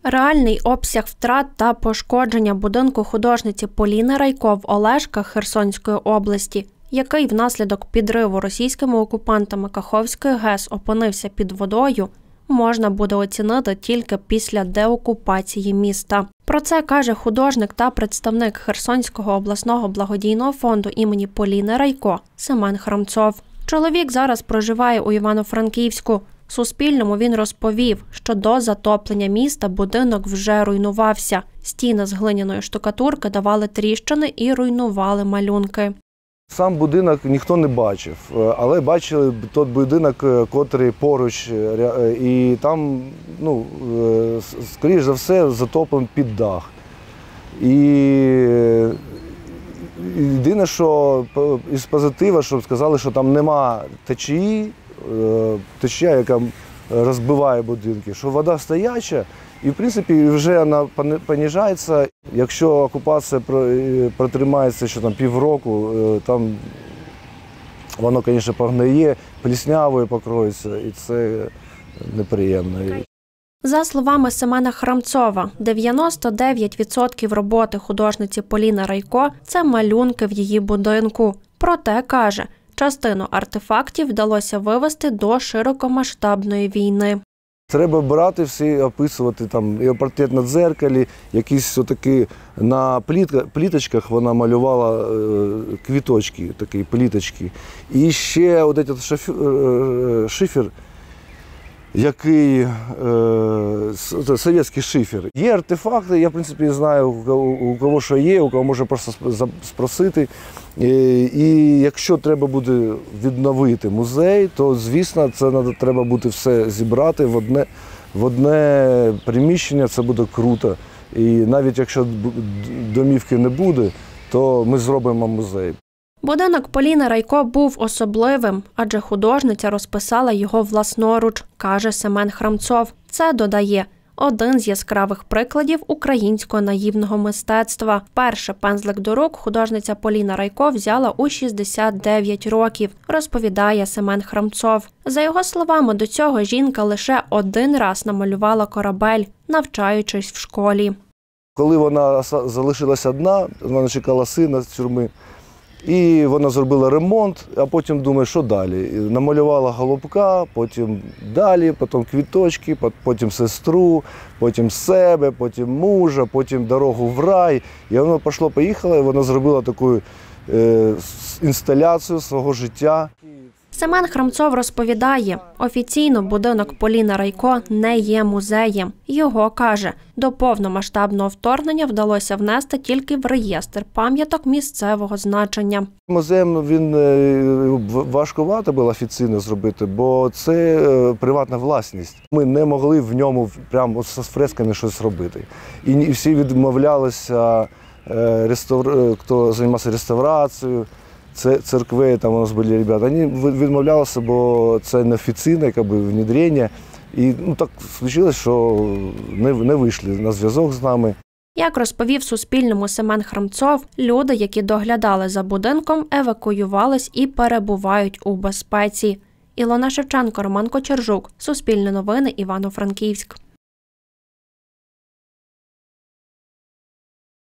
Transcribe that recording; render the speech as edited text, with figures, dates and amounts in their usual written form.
Реальний обсяг втрат та пошкодження будинку художниці Поліни Райко в Олешках Херсонської області, який внаслідок підриву російськими окупантами Каховської ГЕС опинився під водою, можна буде оцінити тільки після деокупації міста. Про це каже художник та представник Херсонського обласного благодійного фонду імені Поліни Райко Семен Храмцов. Чоловік зараз проживає у Івано-Франківську. Суспільному він розповів, що до затоплення міста будинок вже руйнувався. Стіни з глиняної штукатурки давали тріщини і руйнували малюнки. Сам будинок ніхто не бачив, але бачили той будинок, котрий поруч, і там, скоріш за все, затоплений під дах. І єдине, що із позитиву, що сказали, що там нема течії, течія, яка розбиває будинки, що вода стояча, і, в принципі, вже вона понижається. Якщо окупація протримається ще там півроку, там воно, звісно, погниє, пліснявою покроється, і це неприємно. За словами Семена Храмцова, 99% роботи художниці Поліни Райко – це малюнки в її будинку. Проте, каже, частину артефактів вдалося вивести до широкомасштабної війни. Треба брати всі, описувати, там, і портрет на дзеркалі, якісь отакі, на пліточках вона малювала квіточки, такі пліточки. І ще от шифер, який, совєтський шифер. Є артефакти, я, в принципі, знаю, у кого що є, у кого може просто спросити. І якщо треба буде відновити музей, то, звісно, це треба буде все зібрати в одне приміщення, це буде круто. І навіть якщо домівки не буде, то ми зробимо музей. Будинок Поліни Райко був особливим, адже художниця розписала його власноруч, каже Семен Храмцов. Це, додає, один з яскравих прикладів українського наївного мистецтва. Вперше пензлик до рук художниця Поліна Райко взяла у 69 років, розповідає Семен Храмцов. За його словами, до цього жінка лише один раз намалювала корабель, навчаючись в школі. Коли вона залишилась одна, вона чекала сина з тюрми, і вона зробила ремонт, а потім думає, що далі. Намалювала голубка, потім далі, потім квіточки, потім сестру, потім себе, потім мужа, потім дорогу в рай. І воно пішло-поїхало, і вона зробила таку інсталяцію свого життя. Семен Храмцов розповідає, офіційно будинок Поліни Райко не є музеєм. Його, каже, до повномасштабного вторгнення вдалося внести тільки в реєстр пам'яток місцевого значення. Музеєм він важкувато було офіційно зробити, бо це приватна власність. Ми не могли в ньому прямо з фресками щось робити. І всі відмовлялися, хто займався реставрацією. Церкви, там у нас були ребята, вони відмовлялися, бо це неофіційне внедрення. І так случилось, що не вийшли на зв'язок з нами. Як розповів Суспільному Семен Храмцов, люди, які доглядали за будинком, евакуювались і перебувають у безпеці. Ілона Шевченко, Роман Кочержук. Суспільне новини, Івано-Франківськ.